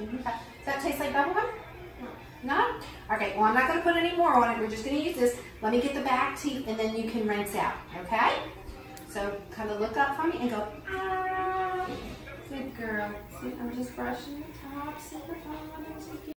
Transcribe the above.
Does that taste like bubblegum? No? Okay, well I'm not going to put any more on it. We're just going to use this. Let me get the back teeth and then you can rinse out, okay? So kind of look up for me and go, ah. Good girl. See, I'm just brushing the top, see the bottom.